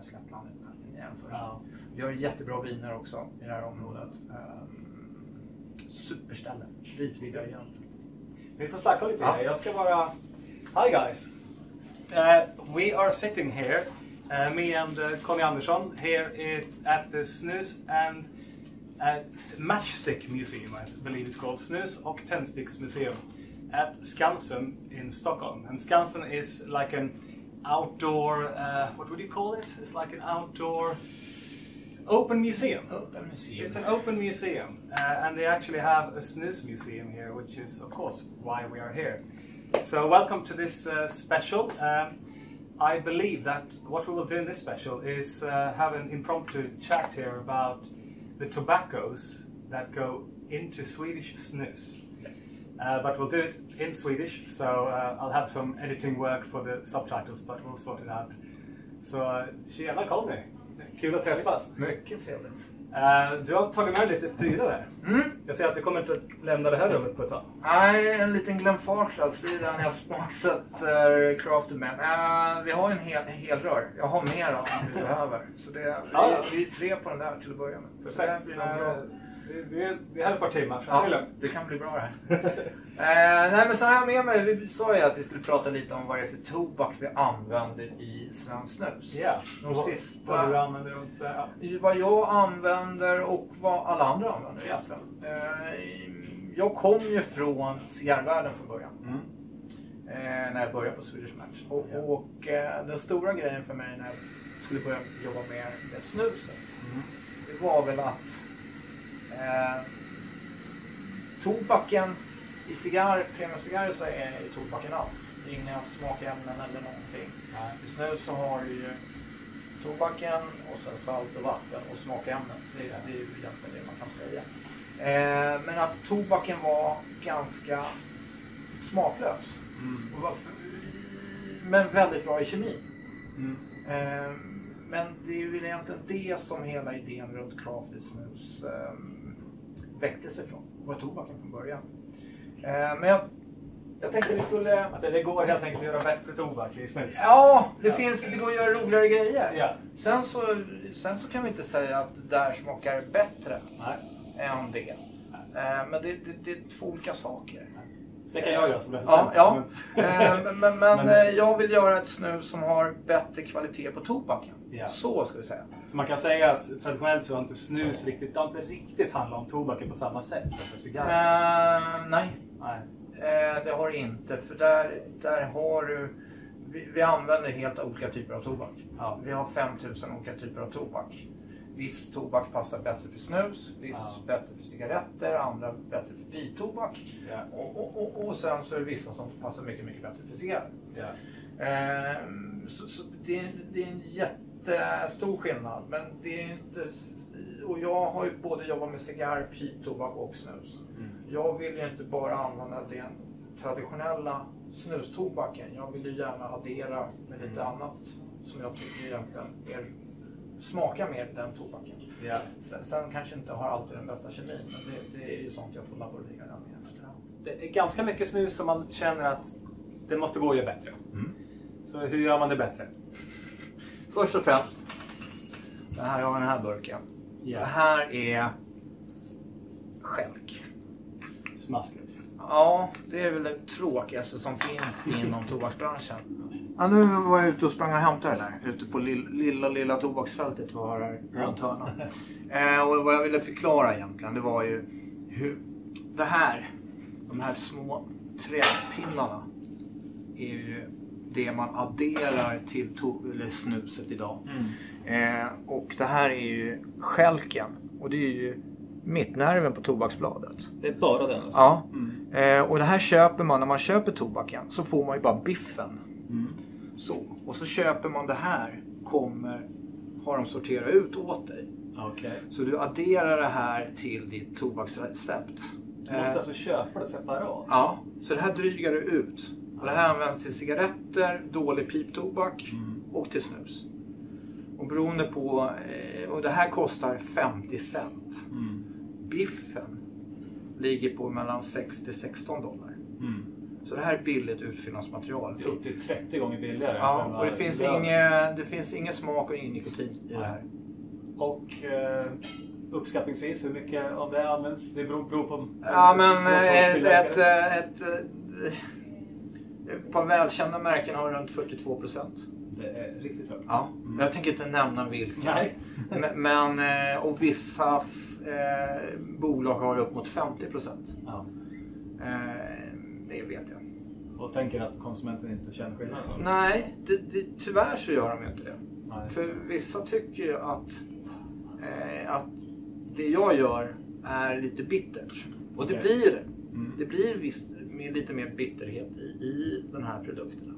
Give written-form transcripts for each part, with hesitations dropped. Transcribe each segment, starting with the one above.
slättland i jämförelse. Vi har jättebra viner också i det här området. Superställe. Dit vill jag igen. Vi får snacka lite här. Jag ska bara... Hi guys! We are sitting here, me and Conny Andersson, here at the Snus and Matchstick Museum, I believe it's called, Snus och Tändsticksmuseum at Skansen in Stockholm. And Skansen is like an outdoor, what would you call it? It's like an outdoor open museum. Open museum. It's an open museum, and they actually have a snus museum here, which is of course why we are here. So welcome to this special. I believe that what we will do in this special is have an impromptu chat here about the tobaccos that go into Swedish snus. But we'll do it in Swedish, so I'll have some editing work for the subtitles, but we'll sort it out. Så tjena Conny! Kul att träffas! Mycket trevligt! Du har tagit med lite prylar där. Jag ser att du kommer inte att lämna det här rummet på ett tag. Nej, en liten glenfartsats i den jag smaksätter crafted med. Vi har en hel rör. Jag har mer än vi behöver. Så vi är 3 på den där till att börja med. Perfekt. Vi har ett par timmar, så det är lugnt. Det kan bli bra det här. Nej, men så här med mig, vi sa ju att vi skulle prata lite om vad det är för tobak vi använder i svensk snus. Ja, vad du använder och vad jag använder och vad alla andra använder egentligen. Jag kom ju från cigarrvärlden från början. När jag började på Swedish Match. Och den stora grejen för mig när jag skulle börja jobba med snuset, det var väl att tobaken i premiumcigarrer så är tobaken allt. Inga smakämnen eller någonting. I snus så har du ju tobaken och sen salt och vatten och smakämnen. Det är ju egentligen det man kan säga. Men att tobaken var ganska smaklös. Men väldigt bra i kemi. Men det är ju egentligen det som hela idén runt crafted snus väckte sig från. Var tobaken från början. Men jag tänkte vi skulle... Att det går helt enkelt att göra bättre tobak i snus. Ja, det går att göra roligare grejer. Ja. Sen så kan vi inte säga att det där smakar bättre än det. Men det är 2 olika saker. Det kan jag göra som recensent. Ja. Men jag vill göra ett snus som har bättre kvalitet på tobaken. Ja. Så ska vi säga. Så man kan säga att traditionellt så har inte snus inte riktigt handlat om tobaken på samma sätt som för cigarrer. Nej. Det har det inte. För där har du... Vi använder helt olika typer av tobak. Ja. Vi har 5000 olika typer av tobak. Viss tobak passar bättre för snus, viss bättre för cigaretter, andra bättre för piptobak. Ja. Och sen så är det vissa som passar mycket, mycket bättre för cigarrer. Ja. Så det är en jättestor skillnad. Men det är inte... Och jag har ju både jobbat med cigarr, piptobak och snus. Jag vill ju inte bara använda den traditionella snustobaken. Jag vill ju gärna addera med lite annat som jag tycker egentligen smakar mer den tobaken. Yeah. Sen kanske inte har alltid den bästa kemin, men det är ju sånt jag får laborera med efterhand. Det är ganska mycket snus som man känner att det måste gå att göra bättre. Så hur gör man det bättre? Först och främst, det här har den här burken. Yeah. Det här är skälk. Smasket. Ja, det är väl det tråkigaste som finns inom tobaksbranschen. Ja, nu var jag ute och sprang och hämtade det där. Ute på lilla tobaksfältet var här runt hörnan. Och vad jag ville förklara egentligen, det var ju hur de här små träpinnarna är ju det man adderar till snuset idag. Och det här är ju skälken. Och det är ju mittnerven på tobaksbladet. Det är bara den alltså? Ja. Och det här köper man, när man köper tobaken så får man ju bara biffen. Så. Och så köper man det här, har de sorterat ut åt dig. Okay. Så du adderar det här till ditt tobaksrecept. Du måste alltså köpa det separat? Ja, så det här drygar du ut. Och det här används till cigaretter, dålig piptobak och till snus. Och beroende på, och det här kostar 50 cent. Biffen ligger på mellan $6 till $16. Så det här är billigt utfyllnadsmaterial. Det är upp till 30 gånger billigare. Ja, och det finns ingen smak och ingen nikotin i det här. Och uppskattningsvis hur mycket av det används? Det beror på... Ja, men ett par välkända märken har runt 42%. Det är riktigt högt. Ja, jag tänker inte nämna vilka. Nej. Men och vissa bolag har upp mot 50%. Ja. Det vet jag. Och tänker att konsumenten inte känner skillnad? Nej, tyvärr så gör de inte det. Nej. För vissa tycker ju att det jag gör är lite bittert. Och det blir det. Det blir lite mer bitterhet i den här produkterna.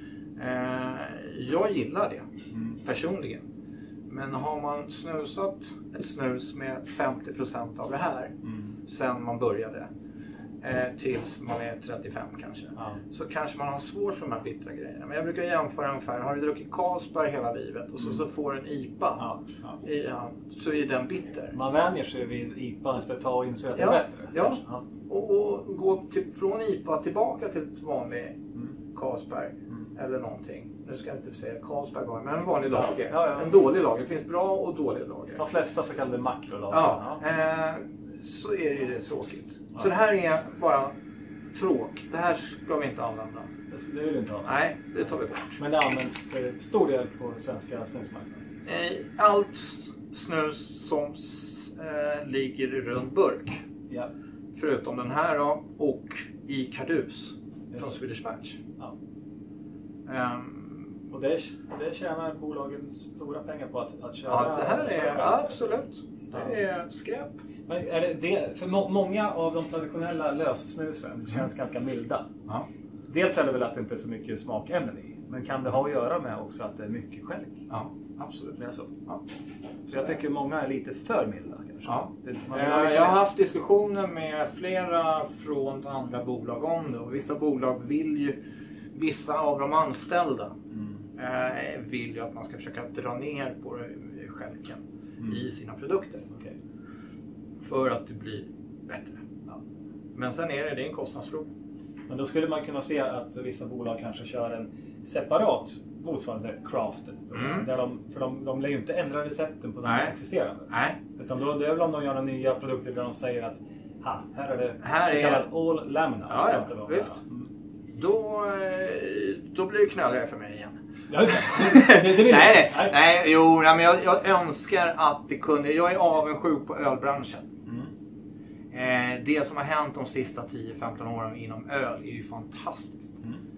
Jag gillar det personligen. Men har man snusat ett snus med 50% av det här sen man började tills man är 35 kanske. Så kanske man har svårt för de här bittra grejerna. Men jag brukar jämföra ungefär, har du druckit Carlsberg hela livet och så får du en IPA så är den bitter. Man vänjer sig vid IPA efter ett tag och inser att det är bättre. Ja. Och gå från IPA tillbaka till ett vanlig Carlsberg eller någonting. Nu ska jag inte säga Carlsberg bara, men en vanlig lager. Ja. En dålig lager. Det finns bra och dåliga lager. De flesta så kallade makrolager. Så är det ju tråkigt. Så det här är bara tråk. Det här ska vi inte använda. Det vill du inte ha? Nej, det tar vi bort. Men det används stor del på svenska snusmarknaden? Allt snus som ligger i rund burk. Ja. Förutom den här då, och i kardus från Swedish. Ja. Och det tjänar bolagen stora pengar på att köra. Ja, det här är absolut. Det är skräp. Men är det för många av de traditionella lössnusen känns ganska milda. Ja. Dels är det väl att det inte är så mycket smakämnen i. Men kan det ha att göra med också att det är mycket skälk? Ja, absolut. Det är så. Ja. Så jag tycker många är lite för milda kanske. Ja. Jag har haft diskussioner med flera från andra bolag om det. Och vissa bolag vissa av de anställda vill ju att man ska försöka dra ner på skälken i sina produkter. Okay. För att det blir bättre. Ja. Men sen är det en kostnadsfråga. Men då skulle man kunna se att vissa bolag kanske kör en separat motsvarande crafted. För de lär ju inte ändra recepten på de existerande. Nej. Utan då, det är väl om de gör nya produkter där de säger att här är det så kallad all laminate. Ja, visst. Då blir det knöligare för mig igen. Ja, det vill men jag önskar att det kunde. Jag är avundsjuk på ölbranschen. Det som har hänt de sista 10-15 åren inom öl är ju fantastiskt.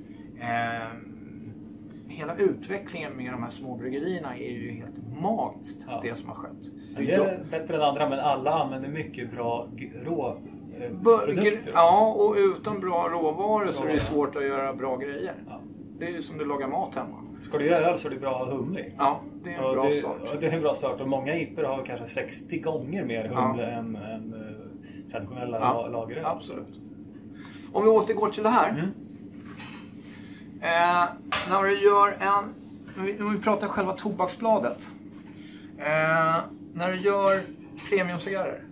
Hela utvecklingen med de här små bryggerierna är ju helt magiskt, det som har skett. Det är bättre än andra, men alla använder mycket bra produkter. Ja, och utan bra råvaror så är det svårt att göra bra grejer. Ja. Det är ju som du lagar mat hemma. Ska du göra öl så är det bra att ha humle. Ja, det är en bra start. Det är en bra start, och många IPer har kanske 60 gånger mer humle än traditionella lageröl. Absolut. Om vi återgår till det här. När du gör om vi pratar själva tobaksbladet. När du gör premiumcigarrer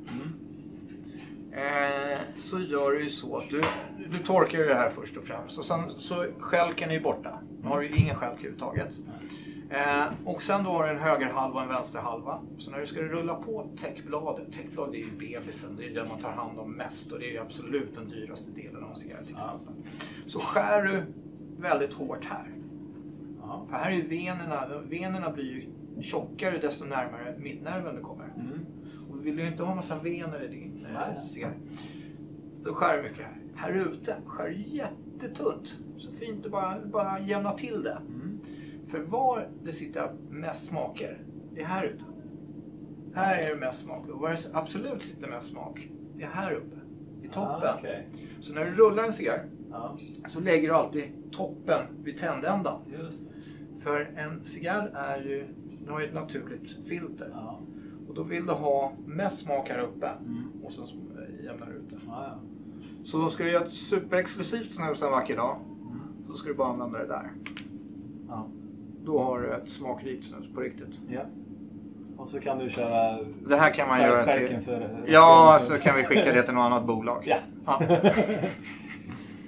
så gör du ju så att du torkar ju det här först och främst. Och sen så skälken är ju borta. Nu har du ju ingen skälk överhuvudtaget. Och sen då har du en högerhalva och en vänsterhalva. Så när du ska rulla på täckbladet. Täckbladet är ju bebisen. Det är den man tar hand om mest. Och det är ju absolut den dyraste delen av cigarrer till exempel. Så skär du väldigt hårt här. För här är ju venerna blir ju tjockare desto närmare mittnerven du kommer. Och vill du inte ha massa vener i din cigarr, då skär du mycket här. Här ute skär du jättetunt. Så fint att bara jämna till det. För var det sitter mest smaker, det är här ute. Här är det mest smak. Och var det absolut sitter mest smak, det är här uppe. I toppen. Så när du rullar en cigarr så lägger du alltid toppen vid tändändan. Just. För en cigarr den har ju ett naturligt filter. Och då vill du ha mest smak här uppe. Och sen jämnar du ut det. Så då ska du göra ett superexklusivt snus en vacker dag. Så ska du bara använda det där. Då har du ett smakrikt snus på riktigt. Ja. Och så kan du köra... Det här kan man göra till... För så kan vi skicka det till något annat bolag. Ja.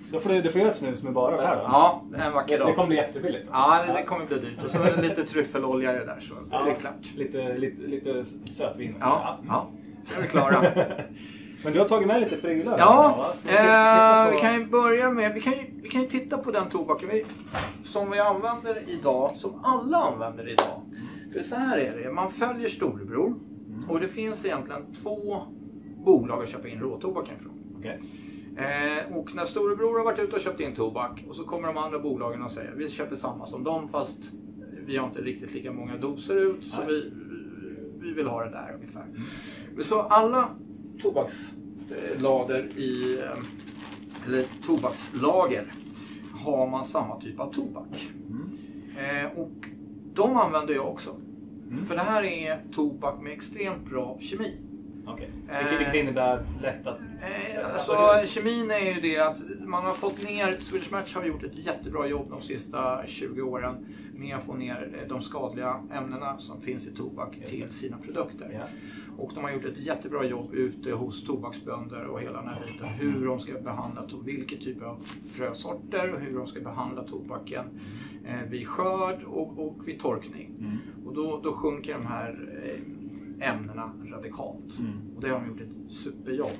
Då får du göra ett snus med bara det här då? Ja, en vacker dag. Det kommer bli jättebilligt. Ja, det kommer bli dyrt. Och så är det lite tryffelolja i det där, så det är klart. Lite sötvin. Ja, det är vi klara. Men du har tagit med lite prylar. Ja, vi kan ju börja med, vi kan ju titta på den tobaken som vi använder idag, som alla använder idag. För så här är det, man följer storebror och det finns egentligen 2 bolag att köpa in råtobaken från. Okay. Och när storebror har varit ute och köpt in tobak och så kommer de andra bolagen och säger vi köper samma som dem fast vi har inte riktigt lika många doser ut så vi vill ha det där ungefär. Så alla tobakslager eller tobakslager har man samma typ av tobak. Och de använder jag också. För det här är tobak med extremt bra kemi. Okay. Vilket innebär lätt att... Alltså, kemin är ju det att man har fått ner, Swedish Match har gjort ett jättebra jobb de sista 20 åren med att få ner de skadliga ämnena som finns i tobak till sina produkter. Yeah. Och de har gjort ett jättebra jobb ute hos tobaksbönder och hela den här biten. Hur de ska behandla vilken typ av frösorter och hur de ska behandla tobaken vid skörd och vid torkning. Och då sjunker de här ämnena radikalt. Och det har de gjort ett superjobb.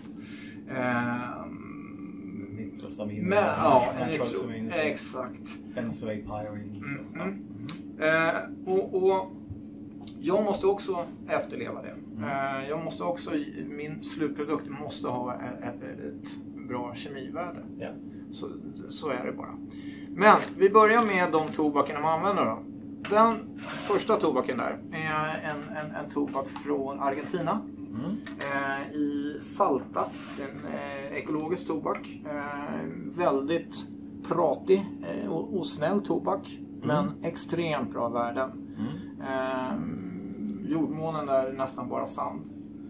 Exakt. Och jag måste också efterleva det. Jag måste också, min slutprodukt måste ha ett bra kemivärde. Yeah. Så är det bara. Men vi börjar med de tobaken man använder då. Den första tobaken där är en tobak från Argentina. I Salta. En ekologisk tobak. Väldigt pratig och snäll tobak. Men extremt bra värden. Jordmånen där är nästan bara sand.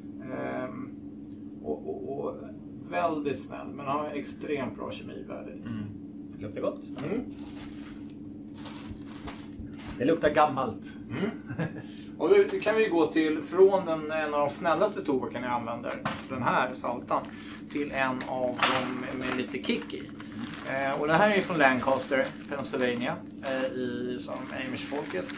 Och väldigt snäll. Men har extremt bra kemivärde i sig. Det luktar gott. Det luktar gammalt. Och då kan vi gå till från en av de snällaste tobaken jag använder, den här saltan, till en av dem med lite kick i. Och det här är från Lancaster, Pennsylvania, som Amish-folket,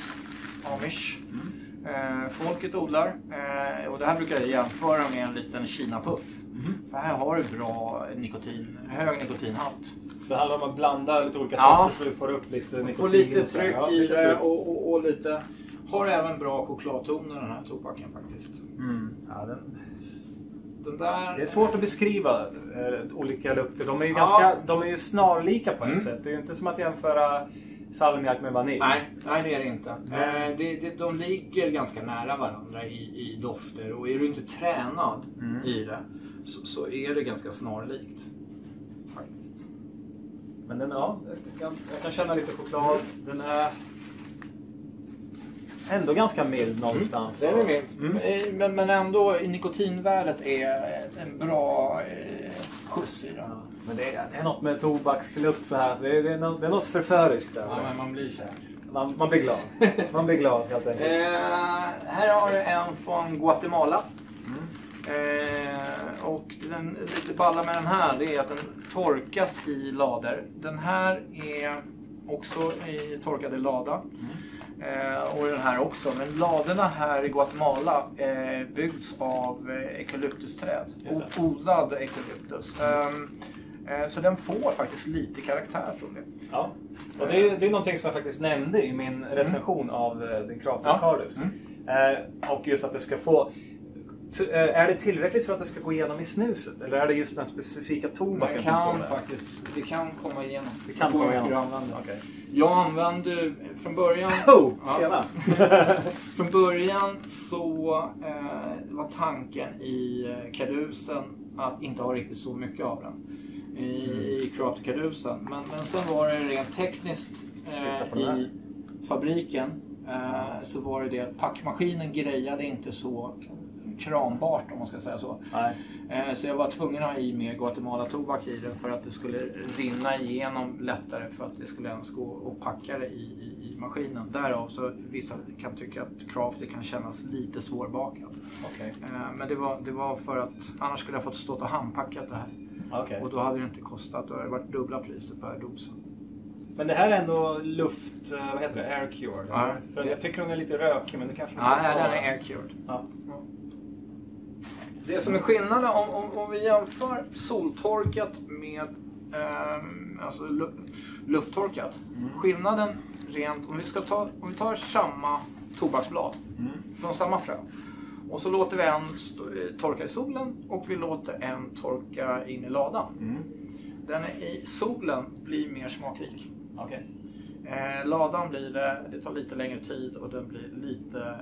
folket odlar. Och det här brukar jag jämföra med en liten Kina-puff. För här har du bra hög nikotinhalt. Så det handlar om att blanda lite olika sorter så du får upp lite nikotin. Få lite tryck i det och lite... Har även bra chokladtoner den här tobaken faktiskt. Ja, den där... Det är svårt att beskriva olika lukter. De är ju snarlika på ett sätt. Det är ju inte som att jämföra salmiak med vanilj. Nej, det är det inte. De ligger ganska nära varandra i dofter. Och är du inte tränad i det så är det ganska snarlikt. Faktiskt. Men jag kan känna lite choklad. Den är ändå ganska mild någonstans. Det är mild. Men ändå nikotinvärdet är en bra skjuts i det. Ja, men det är något med tobakslukt så här. Så det är något förföriskt där. Ja, men man blir kär. Man blir glad. Man blir glad helt enkelt. Här har du en från Guatemala. Och lite balla med den här, det är att den torkas i lader. Den här är också i torkade lada. Och den här också. Men laderna här i Guatemala byggs av eukalyptusträd. Odlad eukalyptus. Så den får faktiskt lite karaktär från det. Ja. Och det är någonting som jag faktiskt nämnde i min recension av den Crafters. Och just att det ska få... Är det tillräckligt för att det ska gå igenom i snuset? Eller är det just den specifika tobaken som får det? Det kan komma igenom. Det kan komma igenom. Okay. Jag använde från början... Från början så var tanken i kadusen att inte ha riktigt så mycket av den. I craft-kadusen. Men sen var det rent tekniskt i fabriken. Så var det att packmaskinen grejade inte så krambart om man ska säga så. Så jag var tvungen att ha i med Guatemala-tobak i den för att det skulle rinna igenom lättare för att det skulle ens gå och packa det i maskinen. Därav så vissa kan tycka att craft kan kännas lite svårbakat. Men det var för att annars skulle jag fått stå och handpackat det här. Okay. Och då hade det inte kostat, då hade det varit dubbla priser per dos. Men det här är ändå luft, vad heter det? Air cured? Ja. För jag tycker den är lite rökig, men det kanske nej, den är air cured. Ja. Det som är skillnaden om vi jämför soltorkat med alltså lufttorkat. Skillnaden rent, om vi tar samma tobaksblad från samma frö. Och så låter vi en torka i solen och vi låter en torka in i ladan. Den i solen blir mer smakrik. Okay. Ladan blir det tar lite längre tid och den blir lite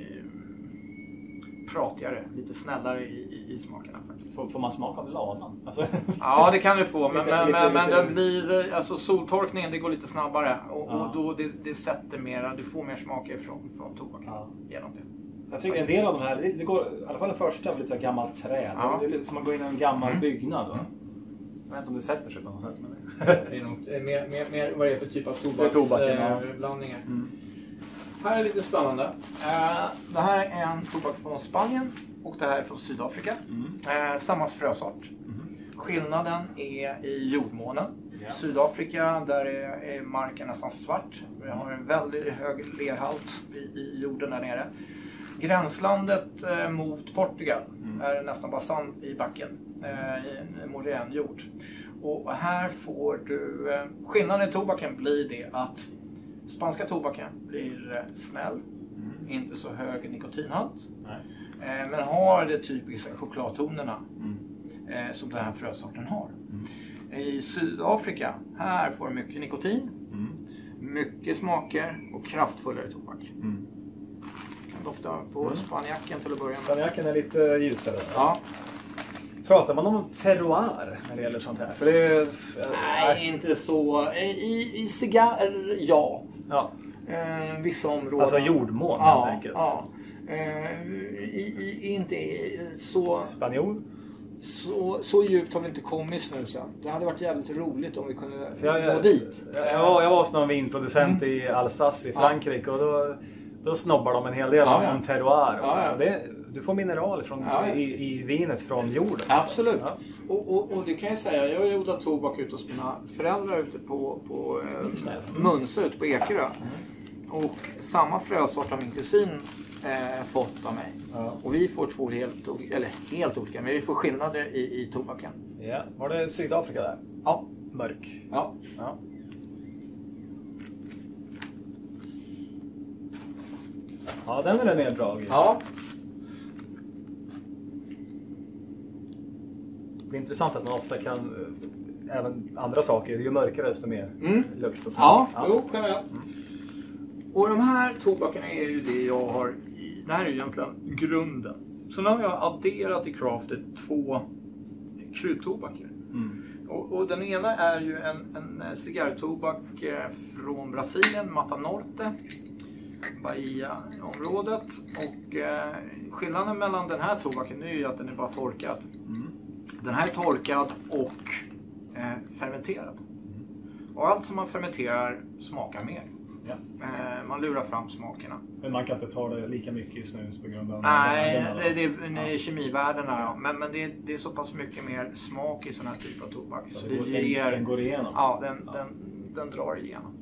pratigare, lite snällare i smakerna faktiskt. Får man smaka av ladan? Alltså... Ja, det kan du få, men den blir, alltså soltorkningen, det går lite snabbare och då det sätter mera, du får mer smaker från tobaken genom det. Jag tycker en del av de här, det går, i alla fall den första är lite så här gammalt träd. Ja. Det är lite som att gå in i en gammal byggnad. Va? Jag vet inte om det sätter sig på något sätt. Men det är nog mer vad det är för typ av tobaksblandningar. Här är lite spännande. Det här är en tobak från Spanien och det här är från Sydafrika. Samma frösort. Skillnaden är i jordmånen. Sydafrika, där är marken nästan svart. Vi har en väldigt hög lerhalt i jorden där nere. Gränslandet mot Portugal är nästan bara sand i backen. I moränjord. Och här får du... skillnaden i tobaken blir det att spanska tobaken blir snäll. Inte så hög nikotinhalt. Men har det typiska chokladtonerna som den här frösorten har. I Sydafrika, här får du mycket nikotin, mycket smaker och kraftfullare tobak. Kan dofta på spanjacken till att börja med. Spanjacken är lite ljusare. Ja. Pratar man om terroir när det gäller sånt här? För det är, nej, inte så. I cigarr, ja. Vissa områden. Alltså jordmån helt enkelt. Ja. Inte så... Spanjor? Så djupt har vi inte kommit i snusen. Det hade varit jävligt roligt om vi kunde gå dit. Jag var hos någon vinproducent i Alsace i Frankrike och då snobbar de en hel del om terroir. Du får mineral i vinet från jorden. Absolut. Och det kan jag säga, jag har odlat tobak ute hos mina föräldrar ute på Munse ute på Ekerö. Och samma frösort av min kusin fått av mig. Och vi får två helt olika, men vi får skillnader i tobaken. Ja, var det Sydafrika där? Ja. Mörk. Ja. Ja, den är neddragen. Ja. Det är intressant att man ofta kan även andra saker, ju mörkare desto mer lukt och smak. Jo, generellt. Och de här tobakerna är ju det jag har det här är ju egentligen grunden. Så nu har jag adderat i craftet 2 kryddtobaker. Och den ena är ju en cigarrtobak från Brasilien, Mata Norte, Bahia-området. Och skillnaden mellan den här tobaken är ju att den är bara torkad. Den här är torkad och fermenterad. Och allt som man fermenterar smakar mer. Ja. Man lurar fram smakerna. Men man kan inte ta det lika mycket i snus på grund av... Nej, det är kemivärdena. Men det är så pass mycket mer smak i sån här typ av tobak. Så den går igenom? Ja, den drar igenom.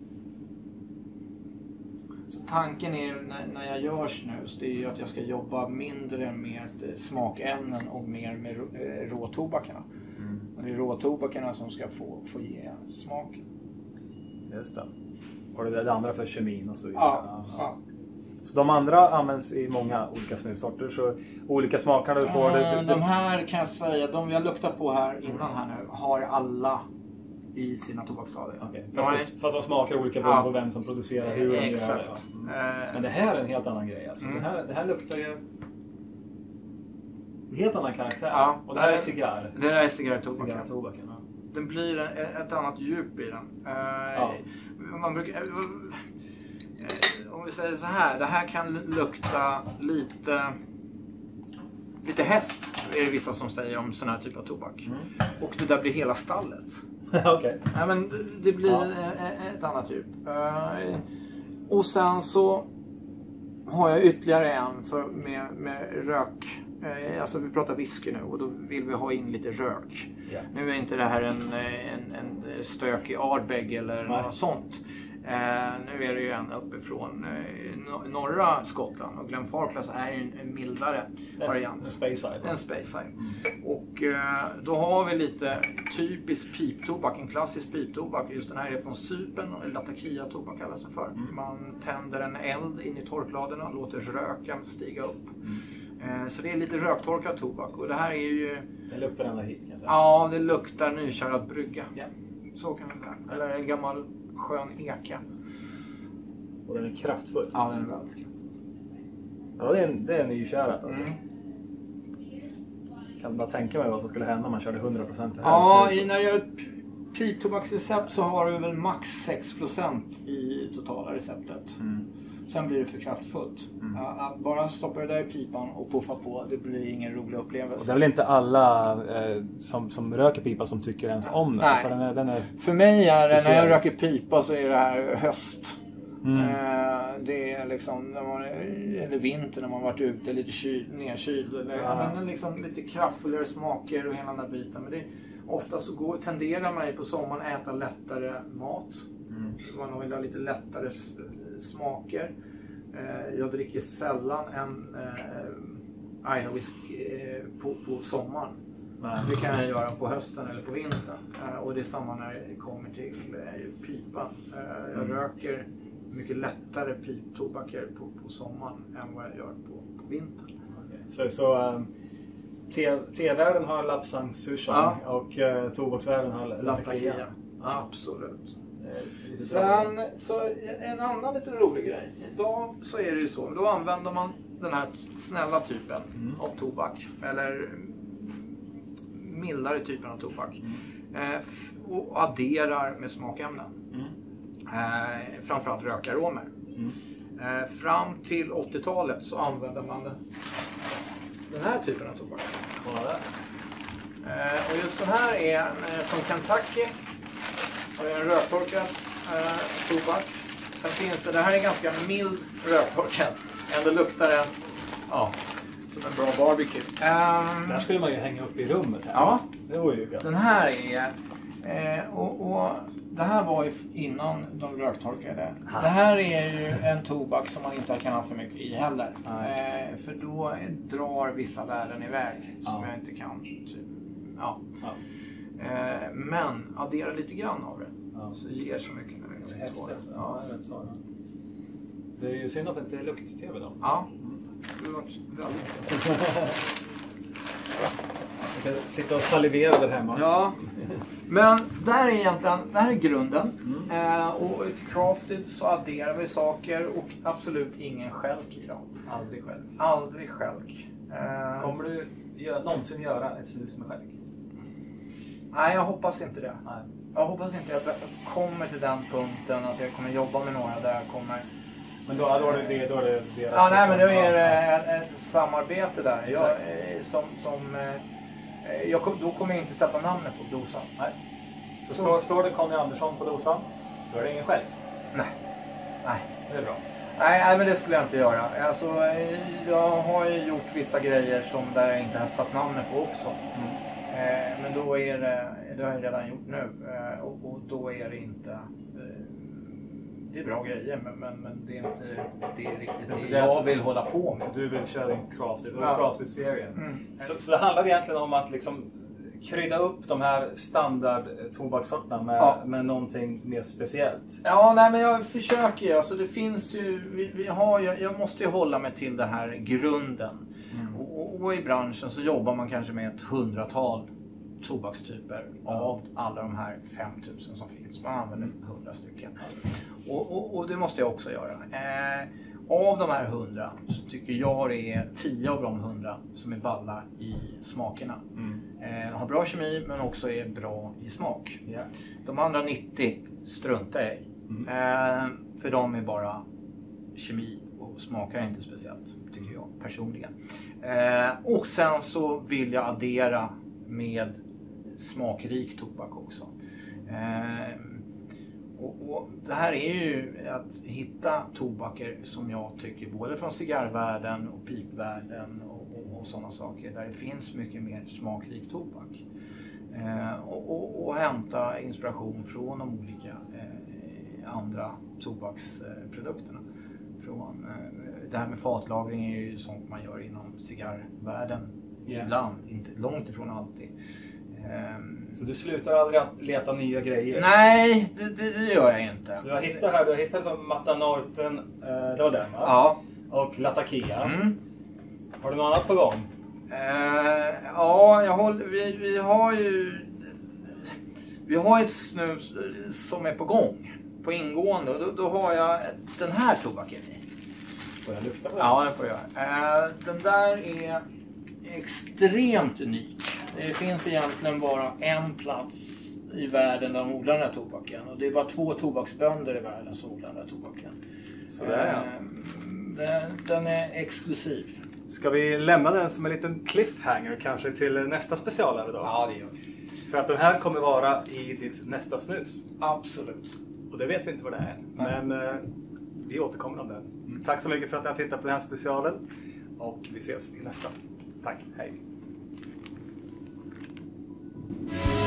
Så tanken är när jag gör snus, det är ju att jag ska jobba mindre med smakämnen och mer med råtobakerna. Och det är råtobakerna som ska få ge smaken. Just det. Och det andra för kemin och så vidare. Ja. Så de andra används i många olika snussorter, så olika smaker du får. De här kan jag säga, de vi har luktat på här innan här nu, har alla i sina tobaksskador. Okay. Fast de smakar olika beroende på vem som producerar, hur de gör det. Men det här är en helt annan grej. Alltså. Det här luktar ju en helt annan karaktär. Ja, och det här är cigarr. Det här är cigarrtobaken. Ja. Den blir ett annat djup i den. Man brukar, om vi säger så här, det här kan lukta lite häst, är det vissa som säger om sån här typ av tobak. Och det där blir hela stallet. Okay. Ja, men det blir ett annat djup. Och sen så har jag ytterligare en med Alltså vi pratar whisky nu och då vill vi ha in lite rök. Yeah. Nu är inte det här en stökig Ardbeg eller något sånt. Nu är det ju en uppifrån norra Skottland och Glenfarclas är ju en mildare variant. En Speyside. Och då har vi lite typisk piptobak, en klassisk piptobak. Just den här är från Cypern, Latakia-tobak kallas det för. Man tänder en eld in i torkladorna och låter röken stiga upp. Så det är lite röktorkad tobak och det här är ju... Det luktar ända hit kan jag säga. Ja, det luktar nykärad brygga. Yeah. Så kan man säga. Eller en gammal skön eka. Och den är kraftfull. Ja, den är väldigt kraftfull. Ja, det är nykärat alltså. Kan bara tänka mig vad som skulle hända om man körde 100% Ja, när jag gör ett piptobaksrecept så har du väl max 6% i totala receptet. Sen blir det för kraftfullt. Att bara stoppa det där i pipan och puffa på, det blir ingen rolig upplevelse. Och det är väl inte alla som röker pipa som tycker ens om det? Nej. För, den är för mig är det, speciell. när jag röker pipa så är det här höst. Det är liksom eller vinter när man varit ute lite nedkyld eller liksom lite kraftfullare smaker och hela den där biten. Men det, ofta så tenderar man ju på sommaren att äta lättare mat. Man vill ha lite lättare smaker. Jag dricker sällan en whisky på sommaren. Det kan jag göra på hösten eller på vintern. Och det är samma när det kommer till pipa. Jag röker mycket lättare piptobaker på sommaren än vad jag gör på vintern. Okay. Så te-världen har lapsang sushan och tobaksvärlden har latakia. Absolut. Sen så en annan lite rolig grej. Idag så är det ju så. Då använder man den här snälla typen av tobak. Eller mildare typen av tobak. Och adderar med smakämnen. Framförallt rökaromer. Fram till 80-talet så använder man den här typen av tobak. Och just den här är från Kentucky. Och det är en röktorkad tobak. Sen finns det här är ganska mild röktorkad. Ändå luktar den som en bra barbecue. Där skulle man ju hänga upp i rummet här. Ja, det var ju gött. Den här är och det här var ju innan de röktorkade. Det här är ju en tobak som man inte kan ha för mycket i heller. För då drar vissa värden iväg som jag inte kan. Men addera lite grann av det. Så ger så mycket. Det är ju synd att det inte är lukt-tv då. Ja, det var väldigt Jag kan sitta och salivera där hemma. Ja, men där är egentligen, det här är grunden. Och ett crafted så adderar vi saker och absolut ingen skälk i dem. Aldrig själv. Aldrig skälk. Kommer du någonsin göra ett snus med skälk? Nej, jag hoppas inte det. Nej. Jag hoppas inte att jag kommer till den punkten att jag kommer jobba med några där jag kommer... Men då är det deras... Ja, nej, men då är det ett samarbete där. Då kommer jag inte sätta namnet på dosan. Nej. Så står det Conny Andersson på dosan, då är det ingen skälk? Nej. Det är bra. Nej, men det skulle jag inte göra. Alltså, jag har ju gjort vissa grejer som där jag inte har satt namnet på också. Men då är det har jag redan gjort nu. Och då är det inte... Det är bra grejer, men det är inte det är riktigt det jag vill hålla på med. Du vill köra en crafted-serien. Så det handlar egentligen om att liksom krydda upp de här standard tobakssorterna med någonting mer speciellt. Ja, nej, men jag försöker ju. Alltså det finns ju, jag måste ju hålla mig till det här grunden. Och i branschen så jobbar man kanske med ett 100-tal tobakstyper av alla de här 5000 som finns. Man använder 100 stycken. Och det måste jag också göra. Av de här 100 så tycker jag det är 10 av de 100 som är balla i smakerna. Har bra kemi men också är bra i smak. De andra 90 struntar jag i. För de är bara kemi och smakar inte speciellt, tycker jag personligen. Och sen så vill jag addera med smakrik tobak också. Och det här är ju att hitta tobaker som jag tycker både från cigarrvärlden och pipvärlden och sådana saker där det finns mycket mer smakrik tobak. Och hämta inspiration från de olika andra tobaksprodukterna. Det här med fatlagring är ju sånt man gör inom cigarrvärlden ibland, inte långt ifrån alltid. Så du slutar aldrig att leta nya grejer? Nej, det gör jag inte. Så du har hittat Matta Norten, det var den va? Ja. Och Latakia. Har du något annat på gång? Ja, vi har ett snus som är på gång, på ingående. Och då har jag den här tobaken i. Får jag lukta på den? Ja, det får jag. Den där är extremt unik. Det finns egentligen bara en plats i världen där de odlar den här tobaken. Och det är bara 2 tobaksbönder i världen som odlar den här tobaken. Så där, den är exklusiv. Ska vi lämna den som en liten cliffhanger kanske till nästa specialare då? Ja, det gör vi. För att den här kommer vara i ditt nästa snus. Absolut. Och det vet vi inte vad det är. Nej. Men vi återkommer om den. Tack så mycket för att ni har tittat på den här specialen. Och vi ses i nästa. Tack, hej.